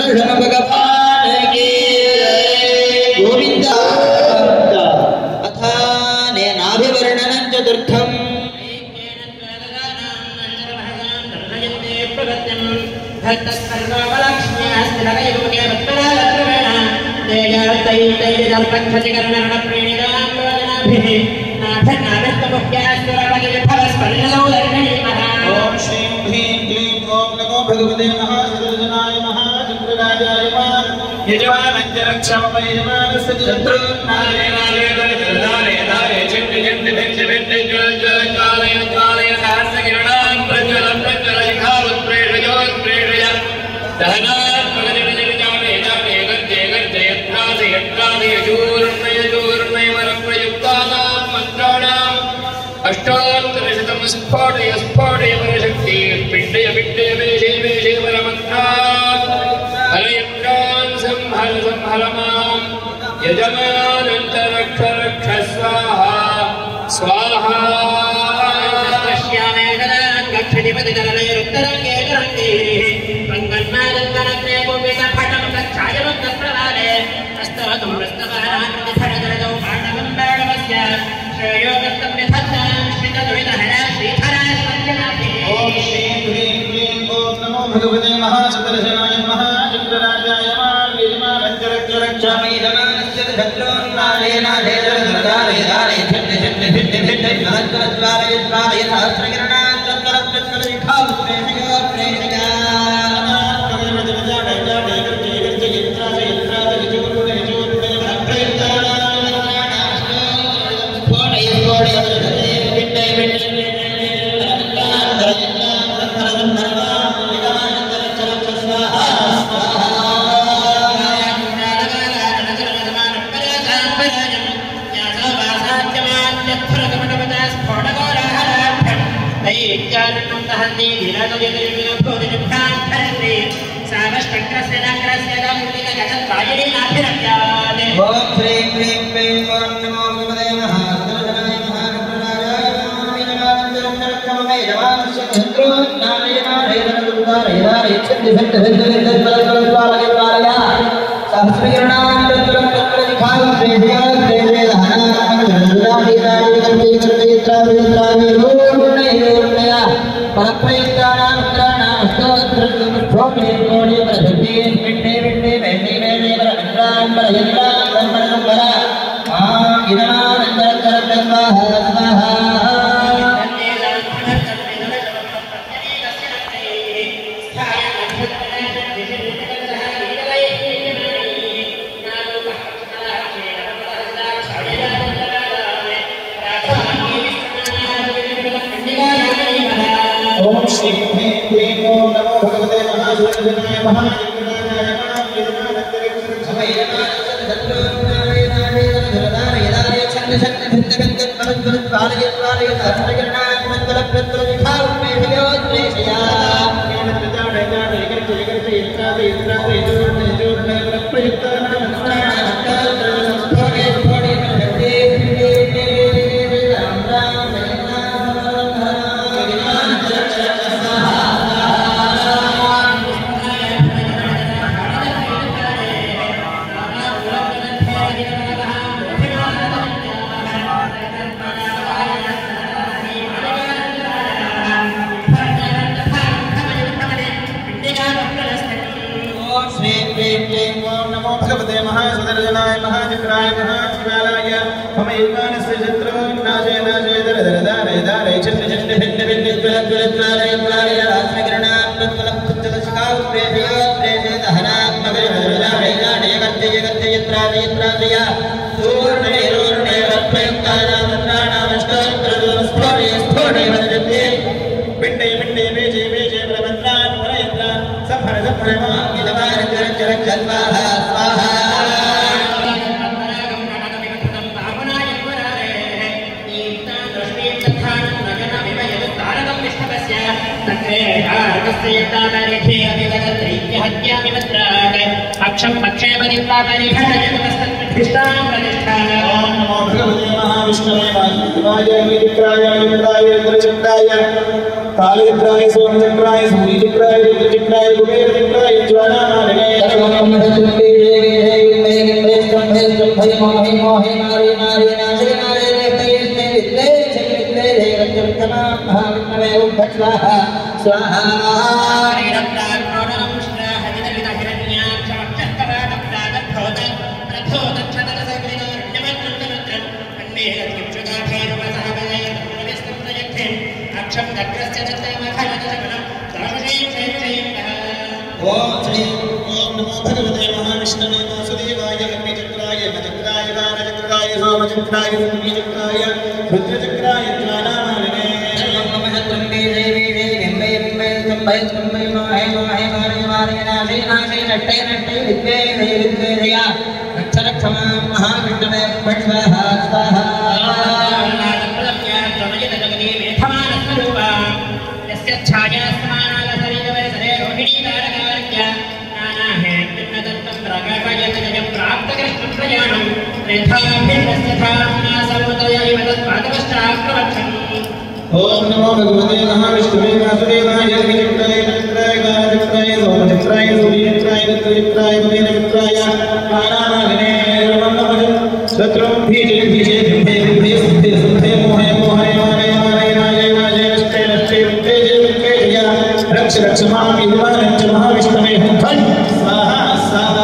सुदर्शन भगवान की गोविंद अथा नेनाभिवर्णनं चतुर्थम् ओम श्रीं ह्रीं क्लीं ओम नमो भगवते महासुदर्शनाय महाचंद्रराजाय यजमानस्य रक्षामयजमानस्य शत्रुघ्नाय नाले नाले नाले चिन्त चिन्त भिन्न भिन्न ज्वल ज्वल कालय कालय सहस्रकिरणां प्रज्वलं प्रज्वलयिखावत्प्रेषयोत्प्रेषय दहनात् प्रगतिजगजामे जामे गर्जे गर्जे यत्रादि यत्रादि यजूर्णय यजूर्णय वरप्रयुक्तानां मन्त्राणाम् अष्टोत्तरशतं स्फोटय स्फोटय वरशक्ति पिण्डय पिण्डय वेशे वेशे वरमन्त्रात् हरयन्त्रान् संहर संहर मां यजमानन्तरक्ष रक्ष स्वाहा स्वाहा पश्यामे गच्छतिपतितरलयरुत्तरङ्गे तरङ्गे रङ्गन्नादन्तरत्ने गोपितफटं तच्छायनं तत्प्रदाने अस्तवतं प्रस्तवानां प्रतिफटदरदौ पाण्डवं बाणवस्य श्रेयोगस्तं विधत्तां श्रीतद्विदहरा श्रीधरा सत्यनाथे ओम श्रीं ह्रीं क्लीं ओम नमो भगवते महासुदर्शनाय महाचंद्रराजाय यजमानस्य रक्षामयजमानस्य शत्रून्नादे नादे दरदरदारे दारे धिन्न धिन्न धिन्न धिन्न नरत्वज्वालय ज्वालय सहस्रकिरणां तत्तरत्तत्तरजिखावत्प्रेषयोत्प्रेषया ओम श्रीं क्लीं क्लीं ओम नमो भगवते महासुदर्शनाय महाचंद्रराजाय यजमानस्य शत्रून्नादे नादे दरदरदारे दारे छिन्न भिन्न भिन्न ज्वलज्वलज्वालय ज्वालय सहस्रकिरणां तत्तरं तत्तरजिखावत्प्रेषयोत्प्रेषय दहनात्मकजलदारे दारे गर्जे गर्जे यत्रादि यत्रादि यूर्णय परप्रयुक्तानां मन्त्राणां अष्टोत्तरशतं स्फोटय स्फोटय वरशक्ति पिण्डे पिण्डे वेशे वेशे वरमन्त्रान् वरयन्त्रान् वरमन्त्रं वर इदमानन्दरक्षरक्षः स्वाहा स्वाहा ओम श्रीं ह्रीं क्लीं ओम नमो भगवते महासुदर्शनाय महाचंद्रराजाय यजमानस्य रक्षामयजमानस्य शत्रून्नादे नादे दरदरदारे दारे छिन्न छिन्न भिन्न भिन्न ज्वलज्वलज्वालय ज्वालय सहस्रकिरणां तत्तरत्तत्तरजिखावत्प्रेषयोत्प्रेषया भगवते महासुदर्शनाय महाचक्राय महाशिवालय ममैवानस्य शत्रून्नाशे नाशे दरदरदारे दारे छिन्न छिन्न भिन्न भिन्न ज्वलज्वलज्वालय ज्वालय सहस्रकिरणां तत्तरत्तत्तरजिखावत्प्रेषयोत्प्रेषय दहनात्मकजलदारे दारे गर्जे गर्जे यत्रादि यत्रादय यूर्णय वरप्रयुक्तानां मन्त्राणां अष्टोत्तरशतं स्फोटय स्फोटय वरशक्ति पिण्डे पिण्डे वेशे वेशे वरमन्त्रान् वरयन्त्रान् संहर संहर मां यजमानस्य रक्षः स्वाहा स्वाहा अक्षम ओम नमो भगवते महाविष्णवे वासुदेवाय वीरचक्राय इंद्राय रुद्रचक्राय कालचक्राय सोमचक्राय सूर्यचक्राय रुद्रचक्राय कुबेरचक्राय ज्वालामालिने मोहे मारी नाशे नारे देवते विद्ये विद्ये देवत्तमा महाविष्णवे ओम फट् स्वाहा स्वाहा ओम श्री ओम नमो भगवते महाविष्णवे वासुदेवाय लक्ष्मीचक्राय मचक्राय गानचक्राय सोमचक्राय भूमिचक्राय रुद्रचक्राय ज्ञानामालिने नमः त्वम्बे देवी देवी त्वम्बे मोहे मोहे मारे मारे नाशे नाशे नट्टे नट्टे विद्ये विद्ये दया रक्ष रक्ष मां महाविष्णवे फट् स्वाहा स्वाहा ओम नमो भगवते महाविष्णवे वासुदेवाय लक्ष्मीचक्राय मचक्राय गानचक्राय सोमचक्राय भूमिचक्राय रुद्रचक्राय भूमिचक्राय ज्ञानामालिने नमः शत्रुं भीजे भीजे बिम्बे बिम्बे सुद्धे सुद्धे मोहे मोहे मारे मारे नाजे नाजे नष्टे नष्टे उत्तेजे उत्तेजया रक्ष रक्ष मां विद्वानं च महाविष्णवे फट् स्वाहा स्वाहा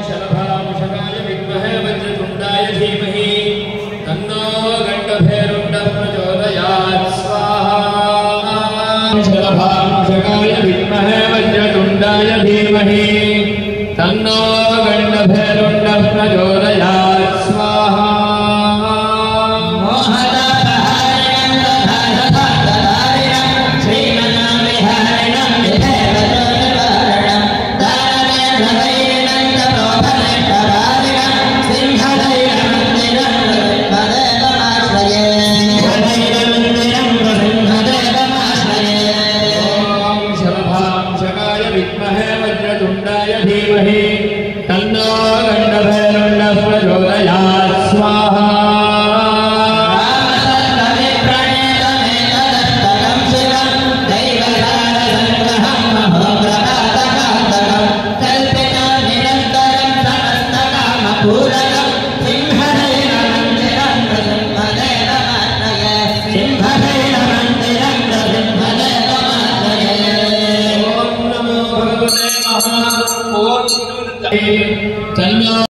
शलभामुषकाय विद्महे वज्रतुण्डाय धीमहि तन्नो गण्डभैरव शलभांशकाय विद्महे वज्रतुण्डाय धीमहि तन्नो गण्डभैरुण्डः प्रचोदयात् स्वाहा धीमहि तन्नो गण्डभैरुण्डः प्रचोदयात् स्वाहा तन्नो